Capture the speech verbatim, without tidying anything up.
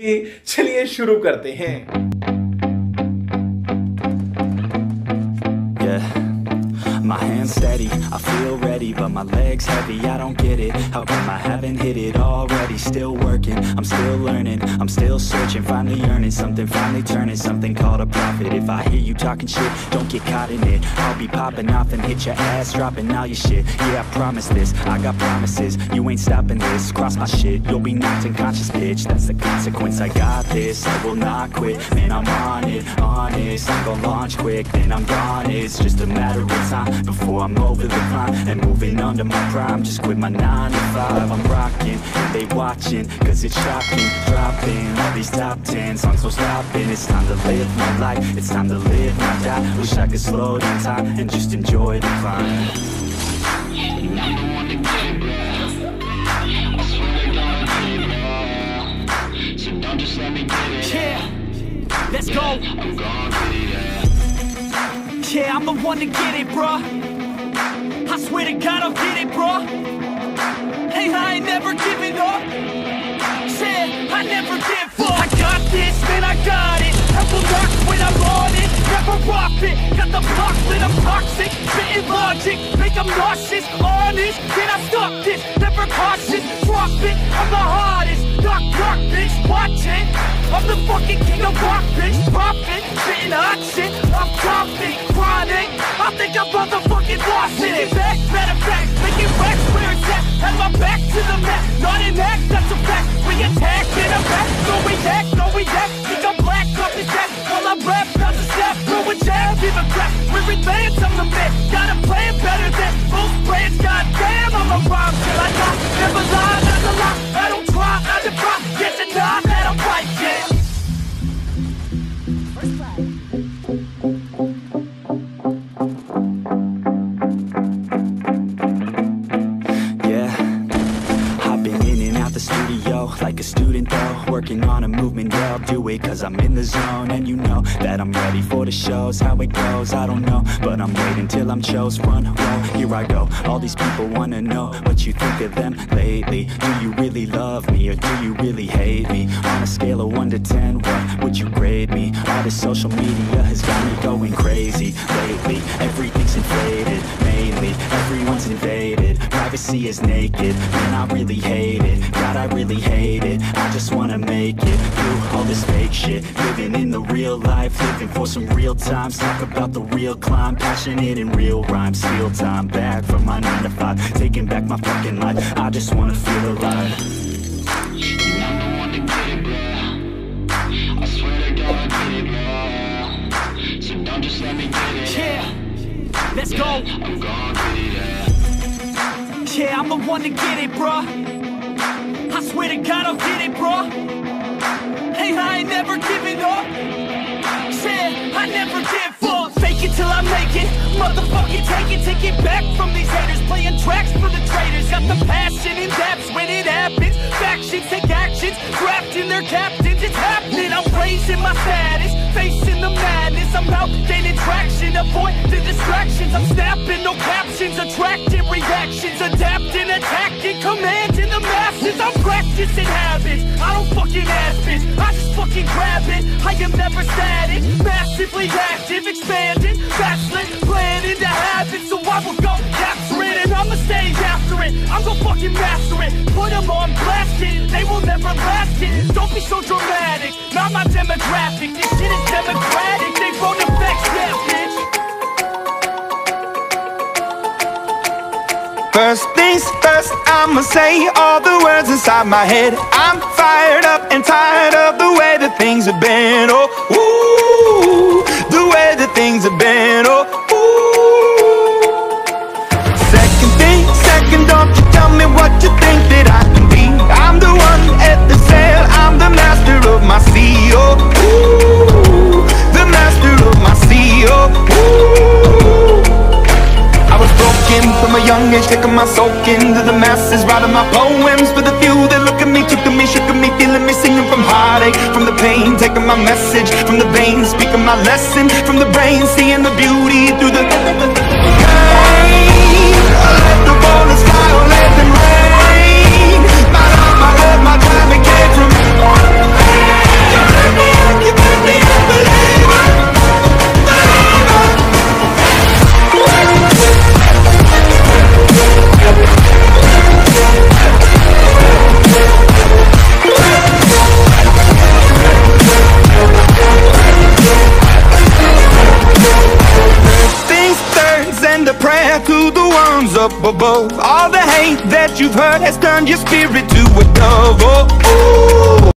चलिए शुरू करते हैं। My hands steady, I feel ready, but my legs heavy, I don't get it. How come I haven't hit it already? Still working, I'm still learning, I'm still searching, finally earning something, finally turning something called a profit. If I hear you talking shit, don't get caught in it. I'll be popping off and hit your ass, dropping all your shit. Yeah, I promise this, I got promises, you ain't stopping this. Cross my shit, you'll be knocked unconscious, bitch. That's the consequence, I got this, I will not quit. Man, I'm on it, honest, I'm gon' launch quick, then I'm gone. It's just a matter of time before I'm over the climb and moving under my prime. Just quit my nine to five, I'm rocking and they watching, cause it's shocking. Dropping all these top ten songs, so stopping. It's time to live my life, it's time to live my die. Wish I could slow down time and just enjoy the climb. Yeah, let's go. Yeah, I'm the one to get it, bruh. I swear to God I'll get it, bruh. Hey, I ain't never giving up. Said I never give up. I got this, man, I got it. I will not when I'm on it. Never rock it. Got the block lit, I'm toxic. Spitting logic, make them nauseous. Honest, can I stop this? Never cautious, drop it. I'm the hardest. Knock, knock, bitch, watch it. I'm the fucking king of rock, bitch. Profit, spitting hot shit. I'm dropping, chronic. I think I'm motherfucking lost in it. Back, matter of fact, making racks where it's at. Had my back to the mat, not an act, that's a fact. We attack in a back, no react, no react. Think I'm black, off his back. While I rap, not the snap, throw a jab, give a crap. We're advanced, I'm the man. Got a plan better than most brands. Goddamn, I'm a rhyme till I die. Never lie, that's a lie. I don't try, I defy. Get to nine, that I'm right, yeah. First blood. Like a student though, working on a movement, yeah, I'll do it cause I'm in the zone. And you know that I'm ready for the shows. How it goes, I don't know, but I'm waiting till I'm chose. Front row, here I go. All these people wanna know what you think of them lately. Do you really love me or do you really hate me? On a scale of one to ten, what would you grade me? All this social media has got me going crazy lately. Everything's inflated, mainly everyone's invaded. Privacy is naked, man, I really hate it. God, I really hate it. I just wanna make it through all this fake shit. Living in the real life, living for some real times. Talk about the real climb, passionate in real rhymes. Steal time back from my nine to five, taking back my fucking life. I just wanna feel alive. You never want to get it, bro. I swear to God, get it, bro. So don't just let me get it. Yeah, let's go. I'm gonna get it, yeah. Yeah, I'm the one to get it, bruh. I swear to God I'll get it, bruh. Hey, I ain't never giving up. Said I never give up. Fake it till I make it. Motherfucking take it, take it back from these haters. Playing tracks for the traitors. Got the passion in depths when it happens. Factions take actions, drafting their captains. It's happening, I'm raising my status. Facing the madness, I'm out gaining traction. Avoid the distractions, I'm snapping, no captions. Attracting reactions, adapting, attacking, commanding the masses. I'm practicing habits, I don't fucking ask bitch. I just fucking grab it, I am never static. Massively active, expanding, backslid, planning to have it. So I will go capture it and I'ma stay after it. I'm gonna fucking master it, put them on blast it. They will never last it, don't be so dramatic. Not my demographic, this shit is democratic. They won't affect that, bitch. First things first, I'ma say all the words inside my head. I'm fired up and tired of the way that things have been. Oh, ooh, the way that things have been. Oh, ooh. Second thing, second, don't you tell me what you think that I can be. I'm the one at the sail, I'm the master of my sea. Oh, ooh, the master of my sea. Oh, ooh. I was broken from a young age, taking my soul into the masses, writing my poems for the few that look at me, took to me, shook at me, feeling me, singing from heartache, from the pain, taking my message from the veins, speaking my lesson from the brain, seeing the beauty through the pain. Let the bullets fly or let them rain. My love, my love, my time, it came from to the ones up above. All the hate that you've heard has turned your spirit to a dove. Oh, ooh.